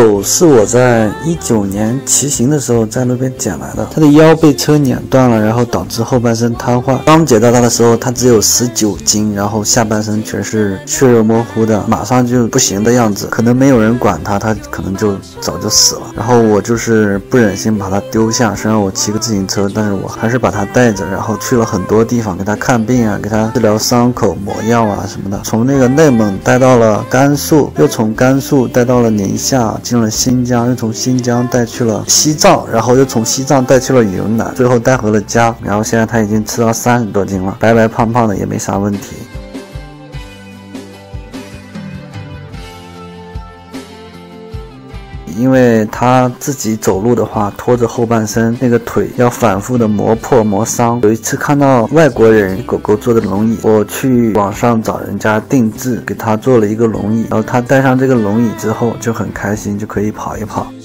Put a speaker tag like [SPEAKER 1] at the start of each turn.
[SPEAKER 1] 狗是我在19年骑行的时候在路边捡来的，它的腰被车碾断了，然后导致后半身瘫痪。刚捡到它的时候，它只有19斤，然后下半身全是血肉模糊的，马上就不行的样子，可能没有人管它，它可能就早就死了。然后我就是不忍心把它丢下，虽然我骑个自行车，但是我还是把它带着，然后去了很多地方给它看病啊，给它治疗伤口、抹药啊什么的。从那个内蒙带到了甘肃，又从甘肃带到了宁夏，进了新疆，又从新疆带去了西藏，然后又从西藏带去了云南，最后带回了家。然后现在它已经吃到30多斤了，白白胖胖的也没啥问题。因为他自己走路的话，拖着后半身，那个腿要反复的磨破磨伤。有一次看到外国人狗狗做的轮椅，我去网上找人家定制，给他做了一个轮椅，然后他戴上这个轮椅之后就很开心，就可以跑一跑。